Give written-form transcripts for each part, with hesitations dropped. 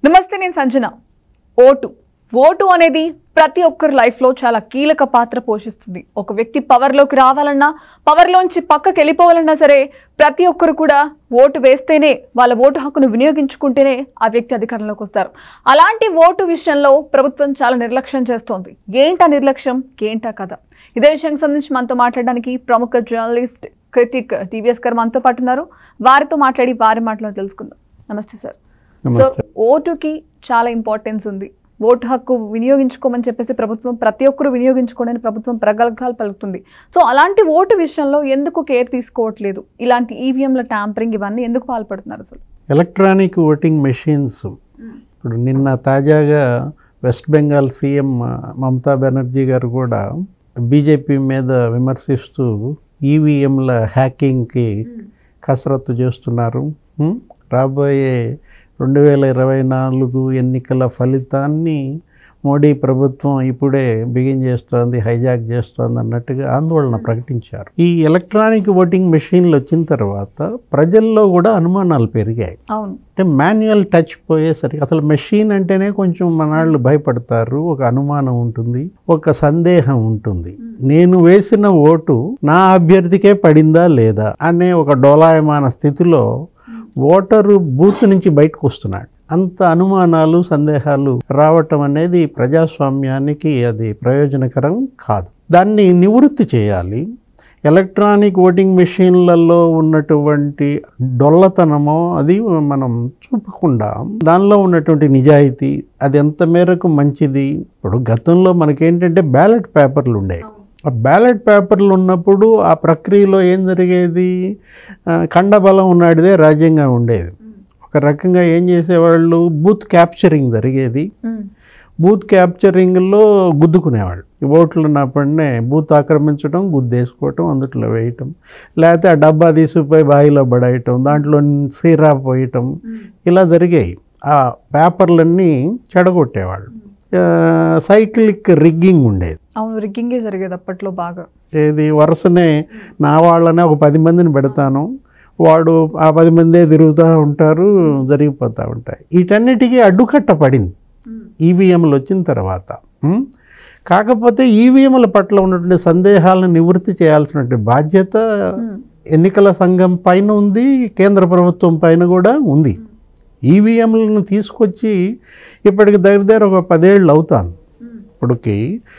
నమస్తే, నేను సంజన. ఓటు అనేది ప్రతి ఒక్కరి లైఫ్లో చాలా కీలక పాత్ర పోషిస్తుంది. ఒక వ్యక్తి పవర్లోకి రావాలన్నా, పవర్లోంచి పక్కకి వెళ్ళిపోవాలన్నా సరే ప్రతి ఒక్కరు కూడా ఓటు వేస్తేనే, వాళ్ళ ఓటు హక్కును వినియోగించుకుంటేనే ఆ వ్యక్తి అధికారంలోకి వస్తారు. అలాంటి ఓటు విషయంలో ప్రభుత్వం చాలా నిర్లక్ష్యం చేస్తోంది. ఏంటా నిర్లక్ష్యం, ఏంటా కథ? ఇదే విషయానికి సంబంధించి మనతో మాట్లాడడానికి ప్రముఖ జర్నలిస్ట్, క్రిటిక్ టీవీఎస్ గారు మనతో పాటు ఉన్నారు. వారితో మాట్లాడి వారి మాటలో తెలుసుకుందాం. నమస్తే సార్. సో ఓటుకి చాలా ఇంపార్టెన్స్ ఉంది. ఓటు హక్కు వినియోగించుకోమని చెప్పేసి ప్రభుత్వం ప్రతి ఒక్కరు వినియోగించుకోవడానికి ప్రభుత్వం ప్రగల్భాలు పలుకుతుంది. సో అలాంటి ఓటు విషయంలో ఎందుకు కేర్ తీసుకోవట్లేదు? ఇలాంటి ఈవీఎంల ట్యాంపరింగ్ ఇవన్నీ ఎందుకు పాల్పడుతున్నారు? అసలు ఎలక్ట్రానిక్ ఓటింగ్ మెషిన్స్ ఇప్పుడు నిన్న తాజాగా వెస్ట్ బెంగాల్ సీఎం మమతా బెనర్జీ గారు కూడా బీజేపీ మీద విమర్శిస్తూ ఈవీఎంల హ్యాకింగ్కి కసరత్తు చేస్తున్నారు. రాబోయే 2024 ఎన్నికల ఫలితాన్ని మోడీ ప్రభుత్వం ఇప్పుడే బిగిన్ చేస్తోంది, హైజాక్ చేస్తోంది అన్నట్టుగా ఆందోళన ప్రకటించారు. ఈ ఎలక్ట్రానిక్ ఓటింగ్ మెషిన్లు వచ్చిన తర్వాత ప్రజల్లో కూడా అనుమానాలు పెరిగాయి. అంటే మాన్యువల్ టచ్ పోయేసరికి అసలు మెషిన్ అంటేనే కొంచెం మనాళ్ళు భయపడతారు. ఒక అనుమానం ఉంటుంది, ఒక సందేహం ఉంటుంది. నేను వేసిన ఓటు నా అభ్యర్థికే పడిందా లేదా అనే ఒక డోలాయమాన స్థితిలో ఓటరు బూత్ నుంచి బయటకు వస్తున్నాడు. అంత అనుమానాలు, సందేహాలు రావటం అనేది ప్రజాస్వామ్యానికి అది ప్రయోజనకరం కాదు. దాన్ని నివృత్తి చేయాలి. ఎలక్ట్రానిక్ ఓటింగ్ మెషిన్లలో ఉన్నటువంటి డొల్లతనమో అది మనం చూపకుండా దానిలో ఉన్నటువంటి నిజాయితీ అది ఎంత మేరకు మంచిది. ఇప్పుడు గతంలో మనకేంటంటే బ్యాలెట్ పేపర్లు ఉండేవి. ఆ బ్యాలెట్ పేపర్లు ఉన్నప్పుడు ఆ ప్రక్రియలో ఏం జరిగేది, ఖండబలం ఉన్నాడిదే రాజ్యంగా ఉండేది. ఒక రకంగా ఏం చేసేవాళ్ళు, బూత్ క్యాప్చరింగ్ జరిగేది. బూత్ క్యాప్చరింగ్లో గుద్దుకునేవాళ్ళు. ఓట్లు ఉన్నప్పుడే బూత్ ఆక్రమించడం, గుద్దేసుకోవటం, అందుట్లో వేయటం, లేకపోతే ఆ డబ్బా తీసుకుపోయి బావిలో పడేయటం, దాంట్లో సీరా పోయటం, ఇలా జరిగాయి. ఆ పేపర్లన్నీ చెడగొట్టేవాళ్ళు. సైక్లిక్ రిగ్గింగ్ ఉండేది. అవును, రిగ్గింగే జరిగేది అప్పట్లో బాగా. ఏది వరుసనే నా వాళ్ళనే ఒక 10 మందిని పెడతాను, వాడు ఆ 10 మందే తిరుగుతూ ఉంటారు, జరిగిపోతూ ఉంటాయి. వీటన్నిటికీ అడ్డుకట్ట పడింది ఈవీఎంలు వచ్చిన తర్వాత. కాకపోతే ఈవీఎంల పట్ల ఉన్నటువంటి సందేహాలను నివృత్తి చేయాల్సినటువంటి బాధ్యత ఎన్నికల సంఘం పైన ఉంది, కేంద్ర ప్రభుత్వం పైన కూడా ఉంది. ఈవీఎంలను తీసుకొచ్చి ఇప్పటికి దగ్గర ఒక 10 ఏళ్ళు అవుతాను. ఇప్పటికి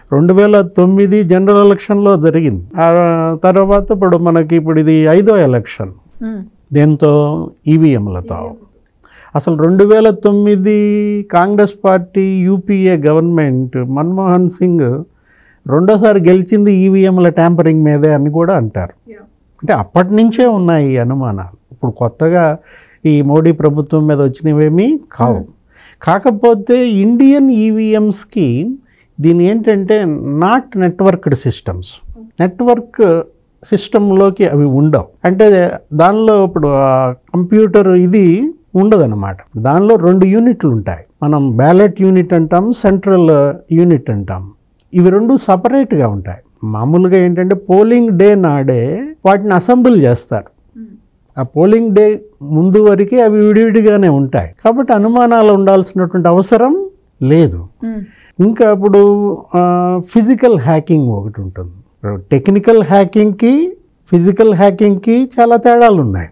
2009 జనరల్ ఎలక్షన్లో జరిగింది. ఆ తర్వాత ఇప్పుడు మనకి ఇప్పుడు ఇది 5వ ఎలక్షన్ దేంతో, ఈవీఎంలతో. అసలు 2009 Congress party UPA government Manmohan Singh రెండోసారి గెలిచింది ఈవీఎంల ట్యాంపరింగ్ మీదే అని కూడా అంటారు. అంటే అప్పటి నుంచే ఉన్నాయి ఈ అనుమానాలు. ఇప్పుడు కొత్తగా ఈ మోడీ ప్రభుత్వం మీద వచ్చినవేమీ కావు. కాకపోతే ఇండియన్ ఈవీఎంస్కి దీని ఏంటంటే నాట్ నెట్వర్క్డ్ సిస్టమ్స్. నెట్వర్క్ సిస్టంలోకి అవి ఉండవు. అంటే దానిలో ఇప్పుడు కంప్యూటర్ ఇది ఉండదన్నమాట. దానిలో 2 యూనిట్లు ఉంటాయి. మనం బ్యాలెట్ యూనిట్ అంటాం, సెంట్రల్ యూనిట్ అంటాం. ఇవి 2 సపరేట్గా ఉంటాయి. మామూలుగా ఏంటంటే పోలింగ్ డే నాడే వాటిని అసెంబుల్ చేస్తారు. ఆ పోలింగ్ డే ముందు వరకే అవి విడివిడిగానే ఉంటాయి. కాబట్టి అనుమానాలు ఉండాల్సినటువంటి అవసరం లేదు. ఇంకా ఇప్పుడు ఫిజికల్ హ్యాకింగ్ ఒకటి ఉంటుంది. టెక్నికల్ హ్యాకింగ్కి ఫిజికల్ హ్యాకింగ్కి చాలా తేడాలు ఉన్నాయి.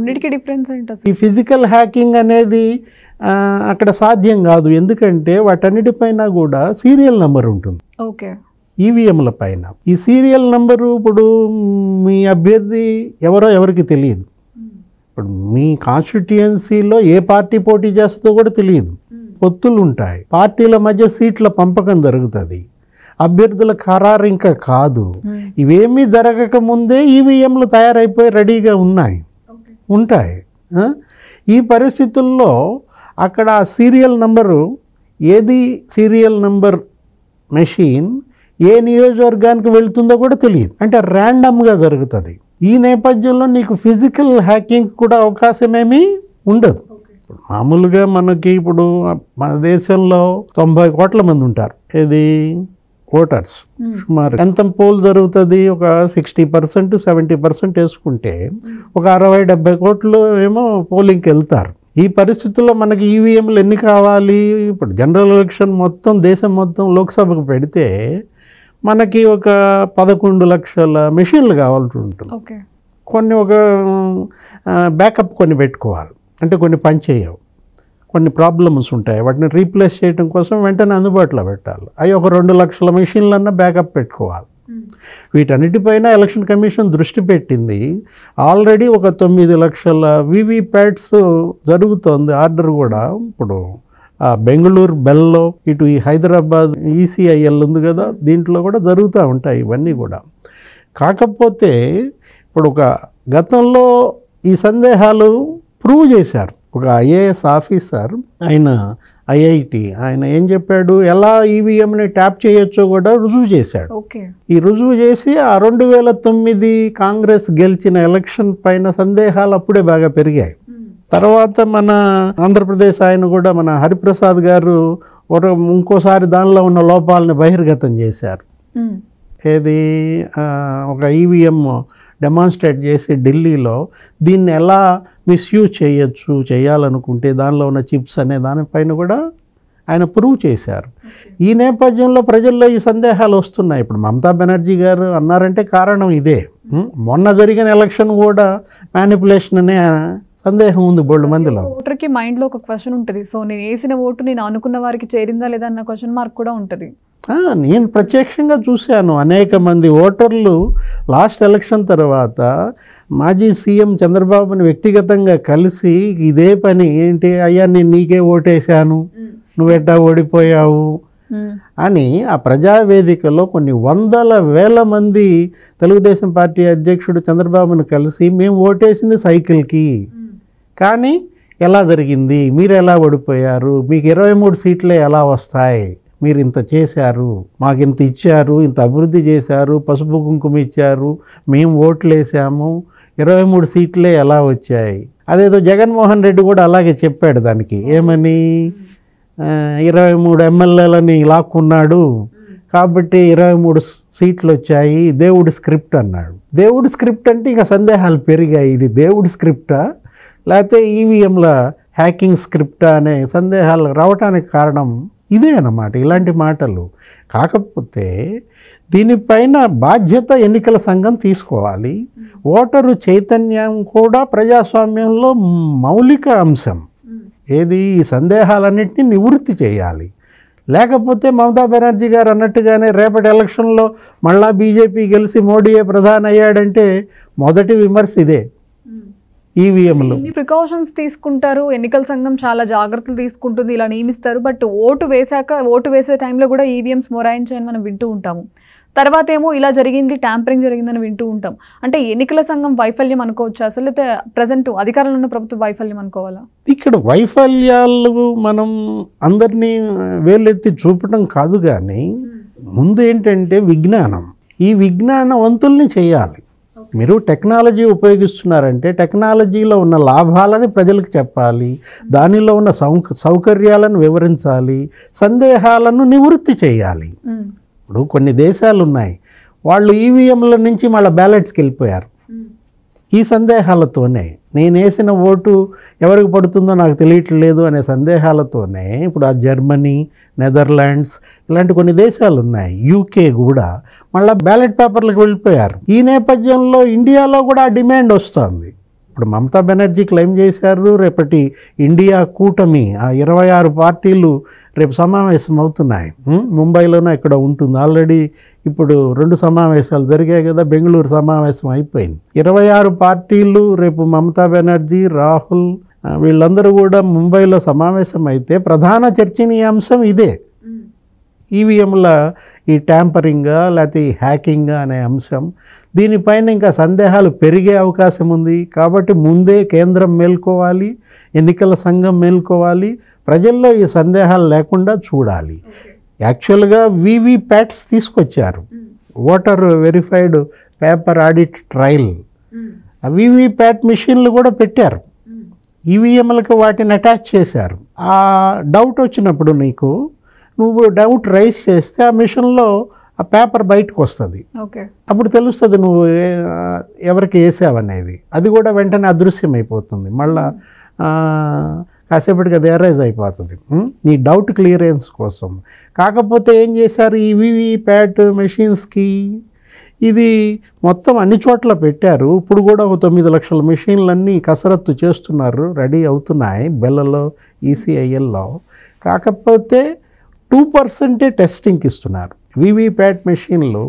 ఈ ఫిజికల్ హ్యాకింగ్ అనేది అక్కడ సాధ్యం కాదు. ఎందుకంటే వాటన్నిటిపైన కూడా సీరియల్ నెంబర్ ఉంటుంది. ఈవీఎంల పైన ఈ సీరియల్ నెంబరు ఇప్పుడు మీ అభ్యర్థి ఎవరో ఎవరికి తెలియదు. ఇప్పుడు మీ కాన్స్టిట్యుయెన్సీలో ఏ పార్టీ పోటీ చేస్తుందో కూడా తెలియదు. పొత్తులు ఉంటాయి, పార్టీల మధ్య సీట్ల పంపకం జరుగుతుంది, అభ్యర్థుల ఖరారు ఇంకా కాదు. ఇవేమీ జరగక ముందే ఈవీఎంలు తయారైపోయి రెడీగా ఉంటాయి. ఈ పరిస్థితుల్లో అక్కడ సీరియల్ నంబరు ఏది, సీరియల్ నంబర్ మెషిన్ ఏ నియోజకవర్గానికి వెళుతుందో కూడా తెలియదు. అంటే ర్యాండమ్గా జరుగుతుంది. ఈ నేపథ్యంలో నీకు ఫిజికల్ హ్యాకింగ్ కూడా అవకాశమేమీ ఉండదు. మామూలుగా మనకి ఇప్పుడు మన దేశంలో 90 కోట్ల మంది ఉంటారు. ఏది ఓటర్స్. సుమారు ఎంత పోల్ జరుగుతుంది, ఒక 60% 70% వేసుకుంటే ఒక 60-70 కోట్లు ఏమో పోలింగ్కి వెళ్తారు. ఈ పరిస్థితుల్లో మనకి ఈవీఎంలు ఎన్ని కావాలి? ఇప్పుడు జనరల్ ఎలక్షన్ మొత్తం దేశం మొత్తం లోక్సభకు పెడితే మనకి ఒక 11 లక్షల మెషిన్లు కావాల్సి ఉంటుంది. కొన్ని ఒక బ్యాకప్ కొన్ని పెట్టుకోవాలి, అంటే కొన్ని పని చేయవు, కొన్ని ప్రాబ్లమ్స్ ఉంటాయి, వాటిని రీప్లేస్ చేయడం కోసం వెంటనే అందుబాటులో పెట్టాలి. అవి ఒక 2 లక్షల మెషిన్లన్నా బ్యాకప్ పెట్టుకోవాలి. వీటన్నిటిపైన ఎలక్షన్ కమిషన్ దృష్టి పెట్టింది. ఆల్రెడీ ఒక 9 లక్షల వీవీప్యాట్స్ జరుగుతోంది ఆర్డర్ కూడా. ఇప్పుడు బెంగళూరు బెల్లో ఇటు ఈ హైదరాబాద్ ఈసీఐఎల్ ఉంది కదా, దీంట్లో కూడా జరుగుతూ ఉంటాయి ఇవన్నీ కూడా. కాకపోతే ఇప్పుడు ఒక గతంలో ఈ సందేహాలు ప్రూవ్ చేశారు. ఒక ఐఏఎస్ ఆఫీసర్ ఆయన ఐఐటి ఆయన ఏం చెప్పాడు, ఎలా ఈవీఎంని ట్యాప్ చేయొచ్చో కూడా రుజువు చేశాడు. ఈ రుజువు చేసి ఆ 2009 కాంగ్రెస్ గెలిచిన ఎలక్షన్ పైన సందేహాలు అప్పుడే బాగా పెరిగాయి. తర్వాత మన ఆంధ్రప్రదేశ్ ఆయన కూడా మన హరిప్రసాద్ గారు ఇంకోసారి దానిలో ఉన్న లోపాలని బహిర్గతం చేశారు. ఏది ఒక ఈవీఎం డెమాన్స్ట్రేట్ చేసి ఢిల్లీలో దీన్ని ఎలా మిస్యూజ్ చేయాలనుకుంటే దానిలో ఉన్న చిప్స్ అనే దానిపైన కూడా ఆయన ప్రూవ్ చేశారు. ఈ నేపథ్యంలో ప్రజల్లో ఈ సందేహాలు వస్తున్నాయి. ఇప్పుడు మమతా బెనర్జీ గారు అన్నారంటే కారణం ఇదే. మొన్న జరిగిన ఎలక్షన్ కూడా మ్యానిపులేషన్ అనే సందేహం ఉంది బోల్డ్ మందిలో. ఓటర్కి మైండ్లో ఒక క్వశ్చన్ ఉంటుంది, సో నేను వేసిన ఓటు నేను అనుకున్న వారికి చేరిందా లేదా అన్న క్వశ్చన్ మార్క్ కూడా ఉంటుంది. నేను ప్రత్యక్షంగా చూశాను. అనేక మంది ఓటర్లు లాస్ట్ ఎలక్షన్ తర్వాత మాజీ సీఎం చంద్రబాబుని వ్యక్తిగతంగా కలిసి ఇదే పని, ఏంటి అయ్యా నేను నీకే ఓటేశాను, నువ్వెట్టా ఓడిపోయావు అని ఆ ప్రజావేదికలో కొన్ని వందల వేల మంది తెలుగుదేశం పార్టీ అధ్యక్షుడు చంద్రబాబును కలిసి మేము ఓటేసింది సైకిల్కి, కానీ ఎలా జరిగింది, మీరు ఎలా ఓడిపోయారు, మీకు 23 సీట్లే ఎలా వస్తాయి, మీరు ఇంత చేశారు, మాకు ఇంత ఇచ్చారు, ఇంత అభివృద్ధి చేశారు, పసుపు కుంకుమ ఇచ్చారు, మేము ఓట్లు వేసాము, 23 సీట్లే ఎలా వచ్చాయి. అదేదో జగన్మోహన్ రెడ్డి కూడా అలాగే చెప్పాడు దానికి, ఏమని 23 ఎమ్మెల్యేలని లాక్కున్నాడు కాబట్టి 23 సీట్లు వచ్చాయి, దేవుడి స్క్రిప్ట్ అన్నాడు. దేవుడి స్క్రిప్ట్ అంటే ఇక సందేహాలు పెరిగాయి. ఇది దేవుడి స్క్రిప్టా లేకపోతే ఈవీఎంల హ్యాకింగ్ స్క్రిప్టా అనే సందేహాలు రావడానికి కారణం ఇదే అన్నమాట, ఇలాంటి మాటలు. కాకపోతే దీనిపైన బాధ్యత ఎన్నికల సంఘం తీసుకోవాలి. ఓటరు చైతన్యం కూడా ప్రజాస్వామ్యంలో మౌలిక అంశం. ఏది ఈ సందేహాలన్నింటినీ నివృత్తి చేయాలి. లేకపోతే మమతా బెనర్జీ గారు అన్నట్టుగానే రేపటి ఎలక్షన్లో మళ్ళా బీజేపీ గెలిచి మోడీయే ప్రధాని అయ్యాడంటే మొదటి విమర్శ ఇదే. ఈవీఎంలు ప్రికాషన్స్ తీసుకుంటారు, ఎన్నికల సంఘం చాలా జాగ్రత్తలు తీసుకుంటుంది, ఇలా నియమిస్తారు. బట్ ఓటు వేసే టైంలో కూడా ఈవీఎంస్ మొరాయించాయని మనం వింటూ ఉంటాము. తర్వాత ఏమో ఇలా జరిగింది, ట్యాంపరింగ్ జరిగిందని వింటూ ఉంటాం. అంటే ఎన్నికల సంఘం వైఫల్యం అనుకోవచ్చు అసలు, లేకపోతే ప్రజెంట్ అధికారంలో ఉన్న ప్రభుత్వ వైఫల్యం అనుకోవాలా? ఇక్కడ వైఫల్యాలు మనం అందరినీ వేలెత్తి చూపడం కాదు, కానీ ముందు ఏంటంటే విజ్ఞానం. ఈ విజ్ఞానవంతుల్ని చేయాలి. మీరు టెక్నాలజీ ఉపయోగిస్తున్నారంటే టెక్నాలజీలో ఉన్న లాభాలని ప్రజలకు చెప్పాలి, దానిలో ఉన్న సౌకర్యాలను వివరించాలి, సందేహాలను నివృత్తి చేయాలి. ఇప్పుడు కొన్ని దేశాలు ఉన్నాయి, వాళ్ళు ఈవీఎంల నుంచి మళ్ళీ బ్యాలెట్స్కి వెళ్ళిపోయారు. ఈ సందేహాలతోనే నేను వేసిన ఓటు ఎవరికి పడుతుందో నాకు తెలియట్లేదు అనే సందేహాలతోనే ఇప్పుడు ఆ జర్మనీ, నెదర్లాండ్స్ ఇలాంటి కొన్ని దేశాలు ఉన్నాయి, యూకే కూడా మళ్ళీ బ్యాలెట్ పేపర్లకు వెళ్ళిపోయారు. ఈ నేపథ్యంలో ఇండియాలో కూడా ఆ డిమాండ్ వస్తుంది. ఇప్పుడు మమతా బెనర్జీ క్లెయిమ్ చేశారు, రేపటి ఇండియా కూటమి ఆ 26 పార్టీలు రేపు సమావేశం అవుతున్నాయి. ముంబైలోనే ఇక్కడ ఉంటుంది. ఆల్రెడీ ఇప్పుడు 2 సమావేశాలు జరిగాయి కదా, బెంగళూరు సమావేశం అయిపోయింది. 26 పార్టీలు రేపు మమతా బెనర్జీ, రాహుల్ వీళ్ళందరూ కూడా ముంబైలో సమావేశం అయితే ప్రధాన చర్చనీయాంశం ఇదే, ఈవీఎంల ఈ ట్యాంపరింగా లేకపోతే ఈ హ్యాకింగా అనే అంశం. దీనిపైన ఇంకా సందేహాలు పెరిగే అవకాశం ఉంది. కాబట్టి ముందే కేంద్రం మేల్కోవాలి, ఎన్నికల సంఘం మేల్కోవాలి, ప్రజల్లో ఈ సందేహాలు లేకుండా చూడాలి. యాక్చువల్గా వీవీప్యాట్స్ తీసుకొచ్చారు, voter verified paper audit trail. ఆ వీవీప్యాట్ మిషన్లు కూడా పెట్టారు, ఈవీఎంలకు వాటిని అటాచ్ చేశారు. ఆ డౌట్ వచ్చినప్పుడు నువ్వు డౌట్ రైజ్ చేస్తే ఆ మిషన్లో ఆ పేపర్ బయటకు వస్తుంది. అప్పుడు తెలుస్తుంది నువ్వు ఎవరికి వేసావనేది. అది కూడా వెంటనే అదృశ్యమైపోతుంది. మళ్ళీ కాసేపటికి అది ఎరైజ్ అయిపోతుంది నీ డౌట్ క్లియరెన్స్ కోసం. కాకపోతే ఏం చేశారు ఈ వీవీప్యాట్ మెషిన్స్కి, ఇది మొత్తం అన్ని చోట్ల పెట్టారు. ఇప్పుడు కూడా ఒక 9 లక్షల మెషిన్లన్నీ కసరత్తు చేస్తున్నారు, రెడీ అవుతున్నాయి బెల్లలో, ఈసీఐఎల్లో. కాకపోతే 2% టెస్టింగ్కి ఇస్తున్నారు. వీవీప్యాట్ మెషిన్లు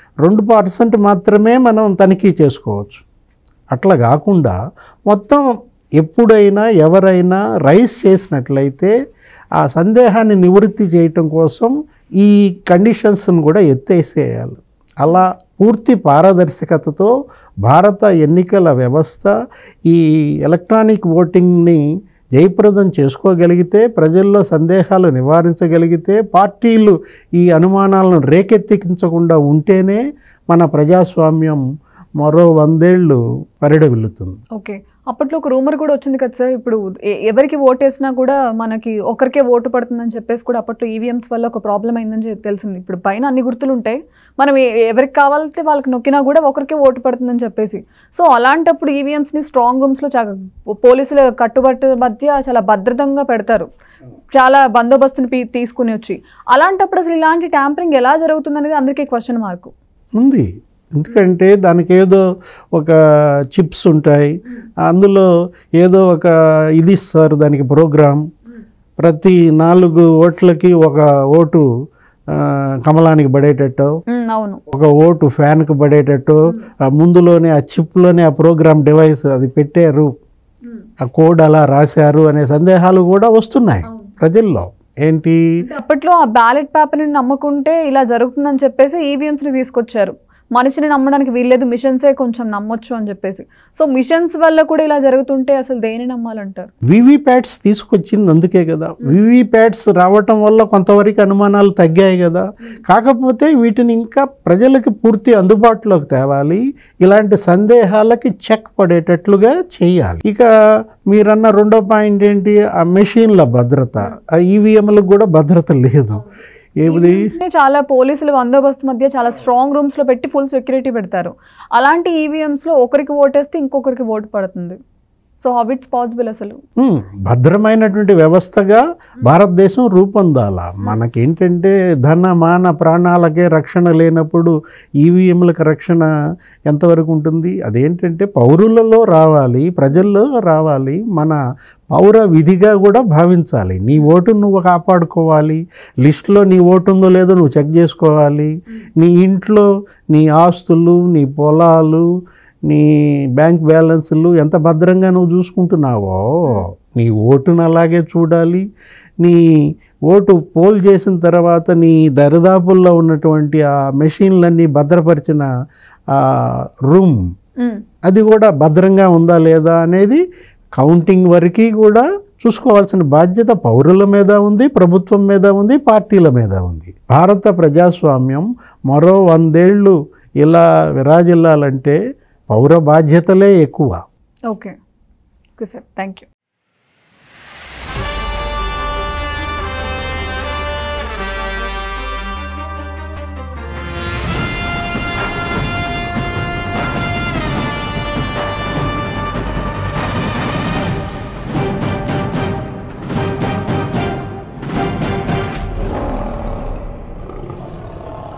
2% మాత్రమే మనం తనిఖీ చేసుకోవచ్చు. అట్లా కాకుండా మొత్తం ఎప్పుడైనా ఎవరైనా రైజ్ చేసినట్లయితే ఆ సందేహాన్ని నివృత్తి చేయటం కోసం ఈ కండిషన్స్ను కూడా ఎత్తేసేయాలి. అలా పూర్తి పారదర్శకతతో భారత ఎన్నికల వ్యవస్థ ఈ ఎలక్ట్రానిక్ ఓటింగ్ని జయప్రదం చేసుకోగలిగితే, ప్రజల్లో సందేహాలు నివారించగలిగితే, పార్టీలు ఈ అనుమానాలను రేకెత్తించకుండా ఉంటేనే మన ప్రజాస్వామ్యం మరో 100 ఏళ్ళు పరిడవిల్లుతుంది. ఓకే, అప్పట్లో ఒక రూమర్ కూడా వచ్చింది కదా సార్, ఇప్పుడు ఎవరికి ఓటు వేసినా కూడా మనకి ఒకరికే ఓటు పడుతుందని చెప్పేసి కూడా అప్పట్లో ఈవీఎంస్ వల్ల ఒక ప్రాబ్లం అయిందని తెలిసింది. ఇప్పుడు పైన అన్ని గుర్తులు ఉంటాయి, మనం ఎవరికి కావాలంటే వాళ్ళకి నొక్కినా కూడా ఒకరికే ఓటు పడుతుందని చెప్పేసి. సో అలాంటప్పుడు ఈవీఎంస్ని స్ట్రాంగ్ రూమ్స్లో పోలీసుల కట్టుబట్టు మధ్య చాలా భద్రతంగా పెడతారు, చాలా బందోబస్తుని తీసుకుని వచ్చి. అలాంటప్పుడు అసలు ఇలాంటి ట్యాంపరింగ్ ఎలా జరుగుతుంది అనేది అందరికీ క్వశ్చన్ మార్కు ఉంది. ఎందుకంటే దానికి ఏదో ఒక చిప్స్ ఉంటాయి, అందులో ఏదో ఒక ఇది ఇస్తారు దానికి ప్రోగ్రామ్. ప్రతి 4 ఓట్లకి ఒక ఓటు కమలానికి పడేటట్టు, ఒక ఓటు ఫ్యాన్కి పడేటట్టు ముందులోనే ఆ చిప్లోనే ఆ ప్రోగ్రామ్ డివైస్ అది పెట్టారు, ఆ కోడ్ అలా రాశారు అనే సందేహాలు కూడా వస్తున్నాయి ప్రజల్లో. ఏంటి అప్పట్లో ఆ బ్యాలెట్ పేపర్ని నమ్ముకుంటే ఇలా జరుగుతుందని చెప్పేసి ఈవీఎంస్ని తీసుకొచ్చారు. మనిషిని నమ్మడానికి వీల్లేదు, మిషన్సే కొంచెం నమ్మొచ్చు అని చెప్పేసి. సో మిషన్స్ వల్ల కూడా ఇలా జరుగుతుంటే అసలు దేని నమ్మాలంటారు? వీవీప్యాట్స్ తీసుకొచ్చింది అందుకే కదా. వీవీప్యాట్స్ రావటం వల్ల కొంతవరకు అనుమానాలు తగ్గాయి కదా. కాకపోతే వీటిని ఇంకా ప్రజలకి పూర్తి అందుబాటులోకి తేవాలి, ఇలాంటి సందేహాలకి చెక్ పడేటట్లుగా చేయాలి. ఇక మీరన్న రెండో పాయింట్ ఏంటి, ఆ మెషిన్ల భద్రత. ఆ ఈవీఎంలకు కూడా భద్రత లేదు. చాలా పోలీసులు బందోబస్తు మధ్య చాలా స్ట్రాంగ్ రూమ్స్ లో పెట్టి ఫుల్ సెక్యూరిటీ పెడతారు. అలాంటి ఈవీఎంస్ లో ఒకరికి ఓటేస్తే ఇంకొకరికి ఓటు పడుతుంది. So how it's possible? అసలు భద్రమైనటువంటి వ్యవస్థగా భారతదేశం రూపొందాల. మనకేంటంటే ధన మాన ప్రాణాలకే రక్షణ లేనప్పుడు ఈవీఎంలకు రక్షణ ఎంతవరకు ఉంటుంది? అదేంటంటే పౌరులలో రావాలి, ప్రజల్లో రావాలి, మన పౌర విధిగా కూడా భావించాలి. నీ ఓటును నువ్వు కాపాడుకోవాలి, లిస్టులో నీ ఓటు ఉందో లేదో నువ్వు చెక్ చేసుకోవాలి. నీ ఇంట్లో నీ ఆస్తులు, నీ పొలాలు, నీ బ్యాంక్ బ్యాలెన్స్లు ఎంత భద్రంగా నువ్వు చూసుకుంటున్నావో నీ ఓటును అలాగే చూడాలి. నీ ఓటు పోల్ చేసిన తర్వాత నీ దరిదాపుల్లో ఉన్నటువంటి ఆ మెషిన్లన్నీ భద్రపరిచిన రూమ్ అది కూడా భద్రంగా ఉందా లేదా అనేది కౌంటింగ్ వరకు కూడా చూసుకోవాల్సిన బాధ్యత పౌరుల మీద ఉంది, ప్రభుత్వం మీద ఉంది, పార్టీల మీద ఉంది. భారత ప్రజాస్వామ్యం మరో 100 ఏళ్ళు ఇలా విరాజిల్లాలంటే పౌర బాధ్యతలే ఎక్కువ. Okay sir, thank you.